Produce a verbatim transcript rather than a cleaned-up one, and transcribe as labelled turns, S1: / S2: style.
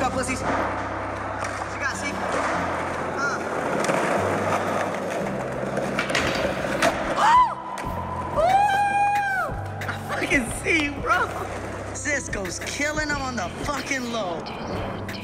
S1: up, pussies? What you got, see? Huh? Oh! I fucking see you, bro. Cisco's killing him on the fucking low.